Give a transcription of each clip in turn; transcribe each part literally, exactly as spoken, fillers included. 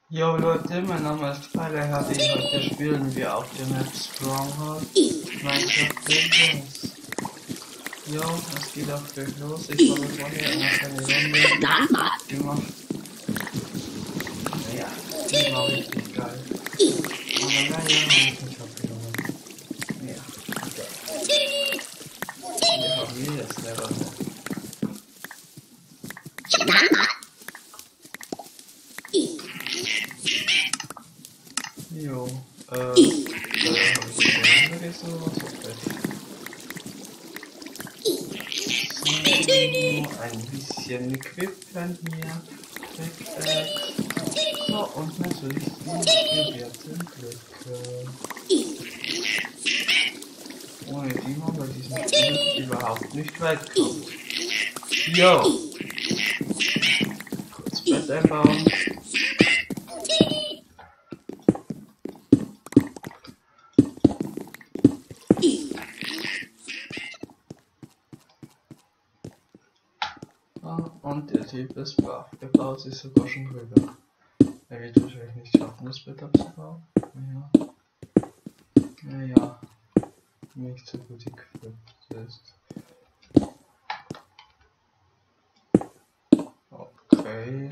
Jo Leute, mein Name ist Pfeiler H D. Heute spielen wir auf der Map Stronghold Minecraft Legends. Jo, es geht auch gleich los. Ich habe vorher noch eine Runde gemacht. Naja, die war richtig geil. Aber naja, habe ich nicht abgenommen. Ja, okay. Wir haben hier jetzt Level. Jo, äh, da habe ich die Runde gesucht. So, ein bisschen Equipment hier. Pickaxe. So, und natürlich die gewährten Blöcke. Ohne die man bei diesem Spiel überhaupt nicht weit kommt. Jo! Kurz Bett einbauen. Und der Typ ist brav. Der baut sich sogar schon rüber. Er wird wahrscheinlich nicht schaffen, das Bett abzubauen. Naja. Naja. Nicht so gut equipped ist. Okay.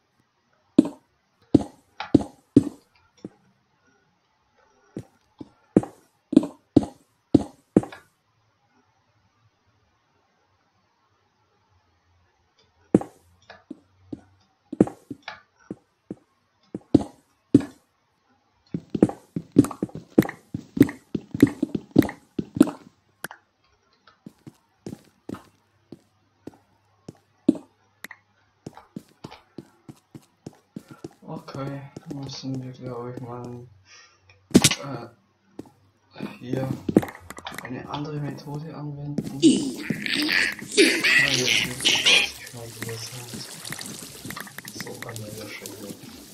Okay, müssen wir glaube ich mal äh, hier eine andere Methode anwenden. Ah, jetzt nicht so, was ich mal gesagt habe. So kann man ja schon weg.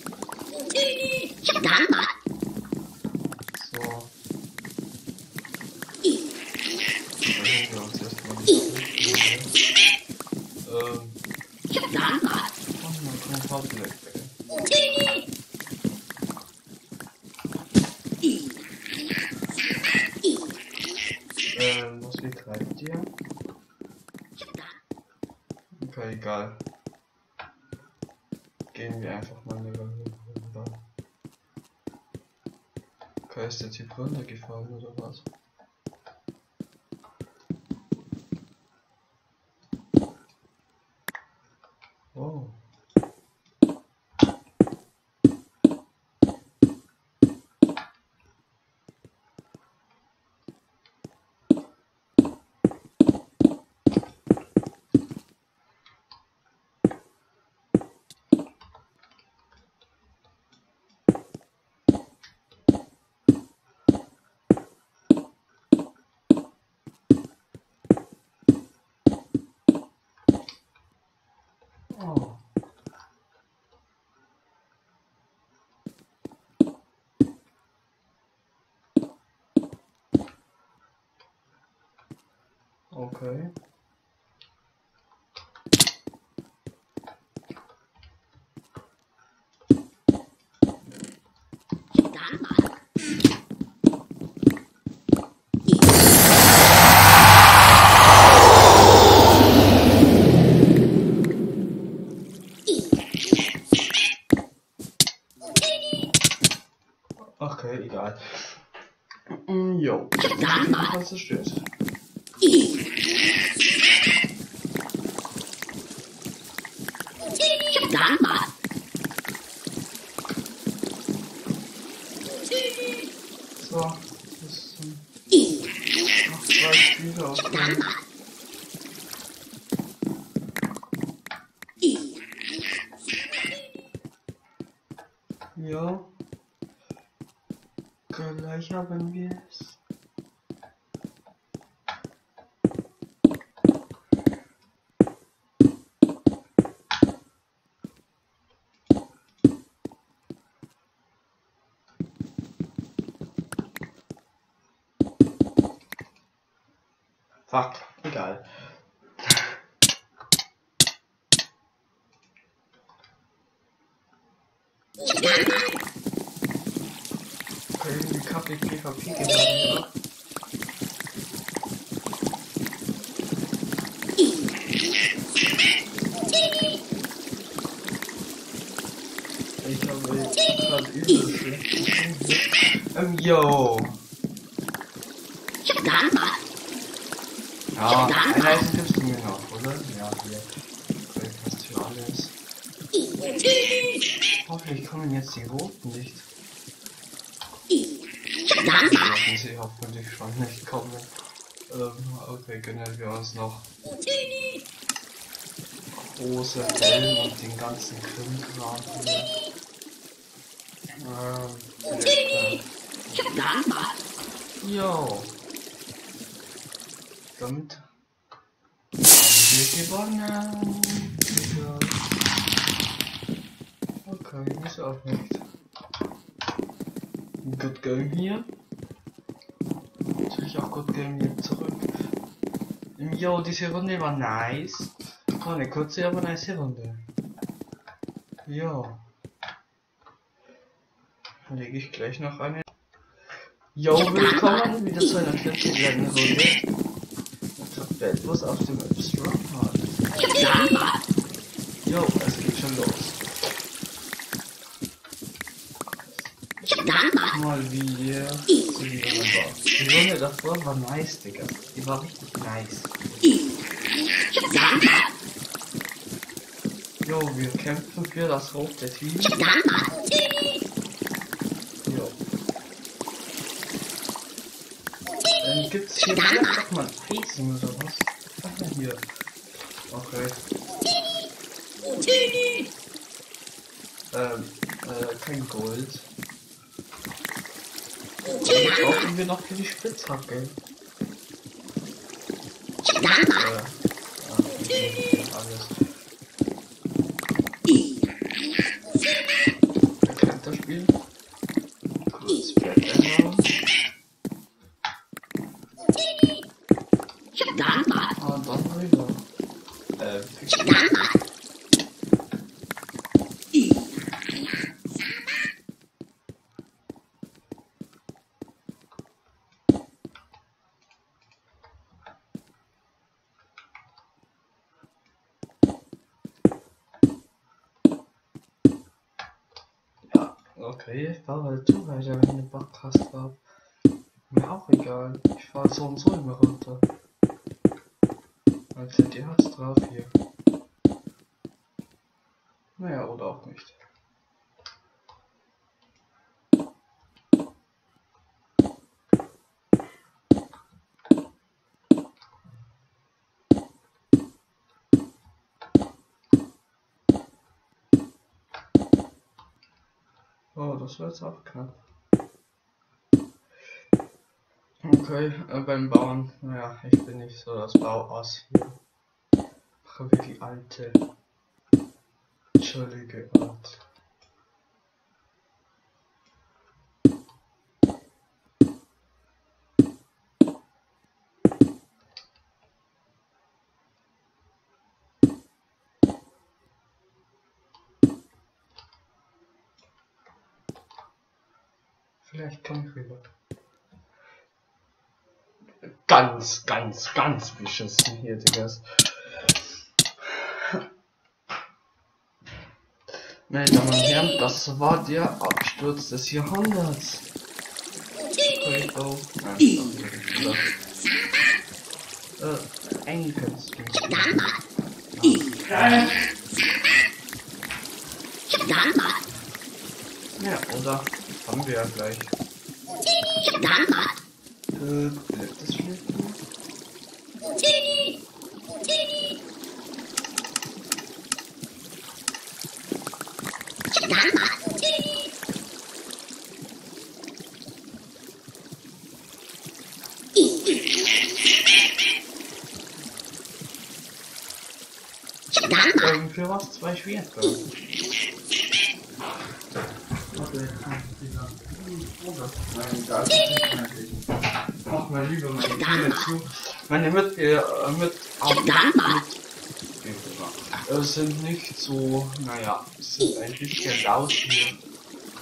So. Versuchen wir uns erstmal nicht Ähm. Oh mein Gott, Hauptleck, ey. Ähm, was betreibt ihr? Okay, egal. Gehen wir einfach mal eine Runde runter. Okay, ist der Typ runtergefallen oder was? Oh. Oh. Okay. Okay, egal. Mm, jo. Was zerstört? So, das sind noch zwei Spiele auf dem. Ja. Gleich haben wir es. Fuck, egal. Okay, irgendwie kacke PvP geht da ab. Ich habe jetzt gerade übel schlecht. Ähm, yo. Ja, ein Eisen gibst du mir noch, oder? Ja, hier. Okay, passt für alles. Hoffentlich kommen jetzt die Roten nicht. Werden sie hoffentlich schon nicht kommen. Ähm, okay, gönnen wir uns noch große Wellen und den ganzen Krimkram hier. Ähm, jo. Damit haben wir gewonnen. Ja. Okay, ist auch nicht. Good Game hier. Natürlich auch Good Game hier zurück. Jo, diese Runde war nice. War eine kurze, aber nice Runde. Jo. Dann lege ich gleich noch eine. Jo, willkommen wieder zu einer kleinen Runde. Ich hab etwas auf dem Stronghold. Jo, es geht schon los. Mal wieder zu wieder war. Die Runde davor war nice, Digga. Die war richtig nice. Jo, wir kämpfen für das rote Team. Jo. Dann gibt's hier vielleicht doch mal Eisen oder was? Ach ja, hier. Okay. Ähm, äh, kein Gold. Dann brauchen wir noch für die Spitzhacke. Äh, ja, okay, alles. Wer kennt das Spiel? Kurz verändern. Ah, dann rüber. Äh, okay, ich fahre halt zu weiter, wenn ich Bock hast drauf. Mir auch egal. Ich fahre so und so immer runter. Als die hat's drauf hier. Naja, oder auch nicht. Oh, das war jetzt auch knapp. Okay, äh, beim Bauen, naja, ich bin nicht so das Bauass hier. Mache wie die alte, chillige Art. Vielleicht komme ich rüber. Ganz, ganz, ganz beschissen hier, Diggas. Meine Damen und Herren, das war der Absturz des Jahrhunderts. Okay, oh. Nein, äh, Engels. Ja, oder? Haben wir ja gleich. Äh, bleibt das Spiel? Ähm, für was? Zwei Schwerter. Okay, nein, da ist nicht. Mach mal lieber meine Kinder zu. Meine mit, äh, mit, mit, äh, sind nicht so, naja, sind ein bisschen laut hier.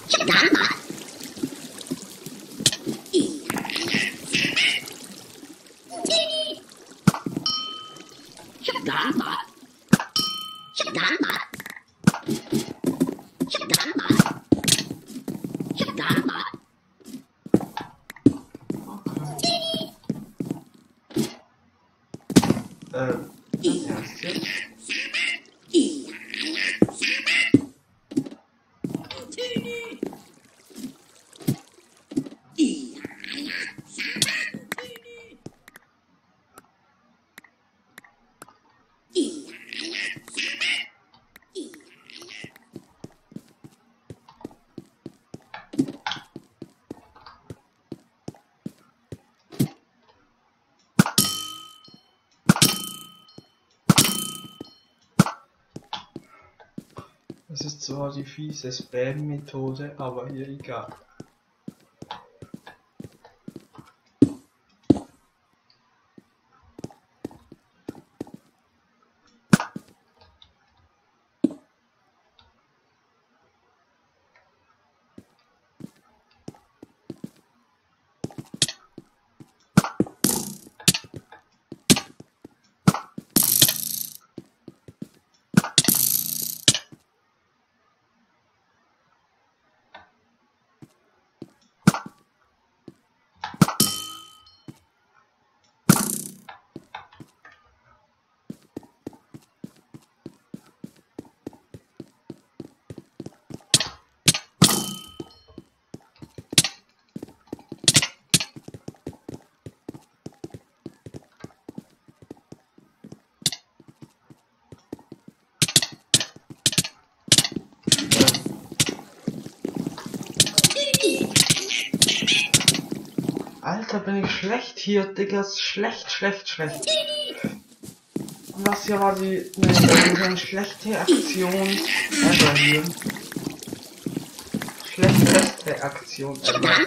Ähm, ernst jetzt? Das ist zwar die fiese Spam-Methode, aber hier egal. Alter, bin ich schlecht hier, Digga, schlecht, schlecht, schlecht. Das hier war die eine, eine schlechte Aktion ever hier. Schlechteste Aktion ever.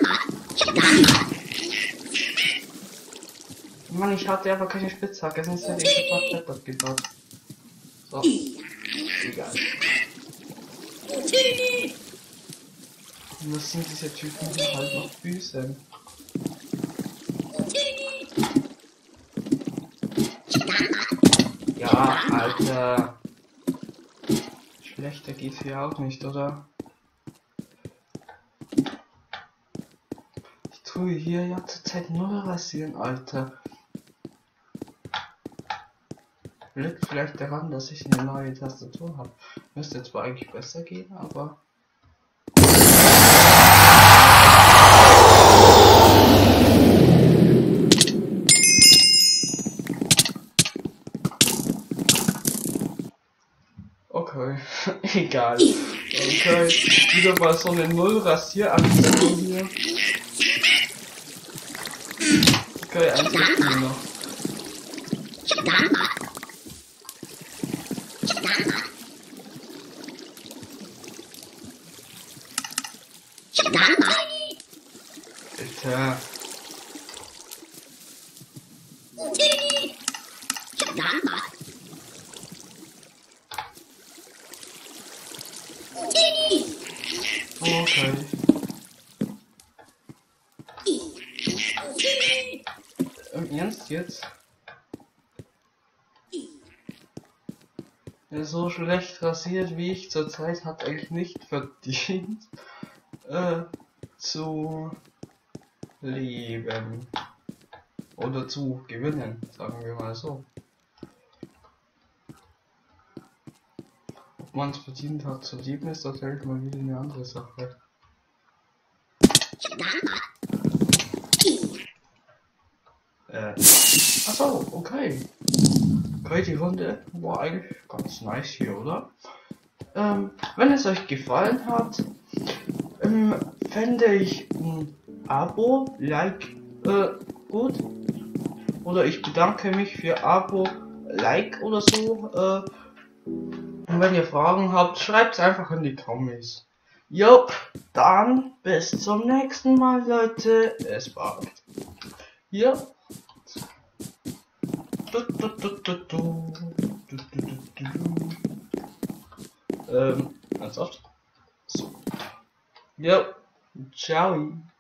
Mann, ich hatte aber keine Spitzhacke, sonst hätte ich sofort Bett abgebaut. So. Egal. Und das sind diese Typen, die halt noch büßen. Ja, Alter. Schlechter geht's hier auch nicht, oder? Ich tue hier ja zur Zeit nur rasieren, Alter. Liegt vielleicht daran, dass ich eine neue Tastatur habe. Müsste zwar eigentlich besser gehen, aber... Okay, egal. Okay, wieder mal so eine Null-Rasier-Aktion hier. Okay, eins ist nur noch. Alter. Okay. Im Ernst jetzt? Ja, so schlecht rasiert wie ich zurzeit hat eigentlich nicht verdient äh, zu leben. Oder zu gewinnen, sagen wir mal so. Ob man es verdient hat zu leben, ist natürlich mal wieder eine andere Sache. Äh, achso, okay. Okay, die Runde war eigentlich ganz nice hier, oder? Ähm, wenn es euch gefallen hat, ähm, fände ich ein Abo, Like, äh, gut. Oder ich bedanke mich für Abo, Like oder so. Äh, und wenn ihr Fragen habt, schreibt es einfach in die Kommis. Jo, dann bis zum nächsten Mal, Leute. Es war hier. Du, du, du, du, du. Du, du, du, du, du. Ähm, ernsthaft? So. Jo, ciao.